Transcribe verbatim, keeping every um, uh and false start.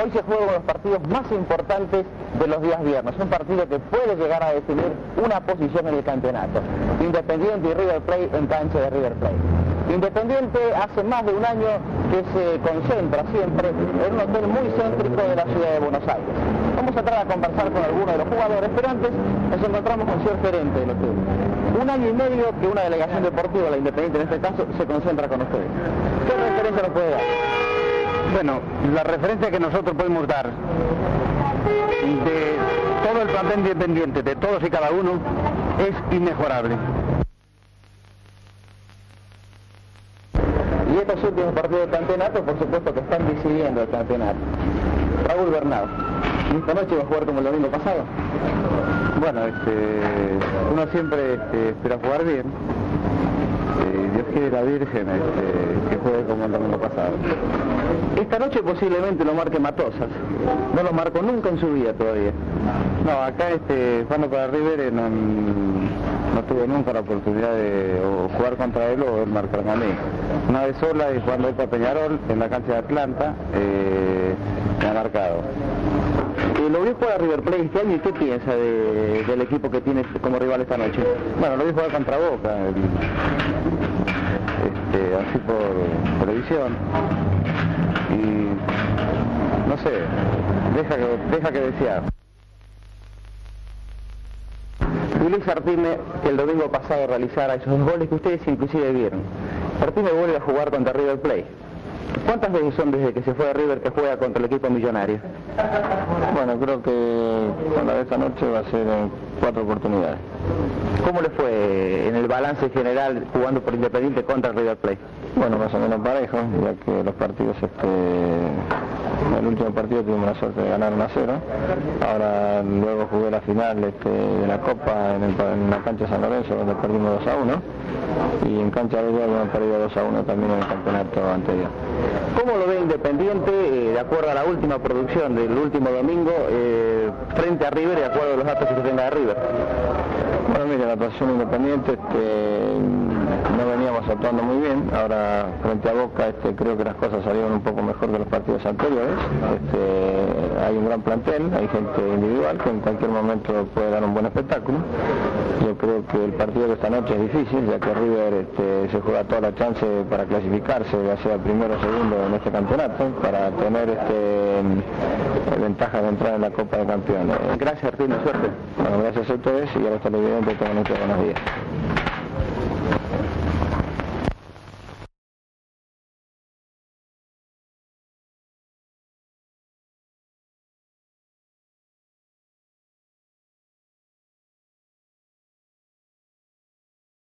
Hoy se juegan los partidos más importantes de los días viernes, un partido que puede llegar a definir una posición en el campeonato. Independiente y River Plate en cancha de River Plate. Independiente hace más de un año que se concentra siempre en un hotel muy céntrico de la ciudad de Buenos Aires. Vamos a entrar a conversar con algunos de los jugadores, pero antes nos encontramos con el señor gerente del hotel. Un año y medio que una delegación deportiva, la Independiente en este caso, se concentra con ustedes. ¿Qué referencia nos puede dar? Bueno, la referencia que nosotros podemos dar de todo el plantel Independiente, de todos y cada uno, es inmejorable. Y estos últimos partidos del campeonato, por supuesto que están decidiendo el campeonato. Raúl Bernal, ¿esta noche va a jugar como el domingo pasado? Bueno, este, uno siempre este, espera jugar bien. Eh, Dios quiere la Virgen este, que juegue como el domingo pasado. Esta noche posiblemente lo marque Matosas. No lo marcó nunca en su vida todavía. No, acá este, jugando para River eh, no, no tuve nunca la oportunidad de o jugar contra él o él marcarme a mí. Una vez sola y jugando él para Peñarol en la cancha de Atlanta, eh, me ha marcado. Eh, ¿Lo vio jugar a River Plate este año y qué piensa de, del equipo que tiene como rival esta noche? Bueno, lo vi jugar contra Boca, el, este, así por televisión. Y no sé, deja que, deja que desear. Y Luis Artime, que el domingo pasado realizara esos dos goles que ustedes inclusive vieron. Artime vuelve a jugar contra River Plate. ¿Cuántas veces son desde que se fue a River que juega contra el equipo millonario? Bueno, creo que con la de esta noche va a ser en cuatro oportunidades. ¿Cómo le fue en el balance general jugando por Independiente contra River Plate? Bueno, más o menos parejo, ya que los partidos, este, en el último partido tuvimos la suerte de ganar uno a cero. Ahora luego jugué la final este, de la Copa en, el, en la cancha de San Lorenzo, donde perdimos dos a uno. Y en cancha de Uruguay hemos perdido dos a uno también en el campeonato anterior. ¿Cómo lo ve Independiente, eh, de acuerdo a la última producción del último domingo, eh, frente a River, de acuerdo a los datos que se tenga de River? Bueno, mire, la posición Independiente este, no veníamos actuando muy bien. Ahora, frente a Boca, este, creo que las cosas salieron un poco mejor de los partidos anteriores. Este, hay un gran plantel, hay gente individual que en cualquier momento puede dar un buen espectáculo. Yo creo que el partido de esta noche es difícil, ya que River este, se juega toda la chance para clasificarse, ya sea primero o segundo en este campeonato, para tener este, ventaja de entrar en la Copa de Campeones. Gracias, Artime, suerte. Bueno, gracias a ustedes y a los televidentes, tengan ustedes buenos días.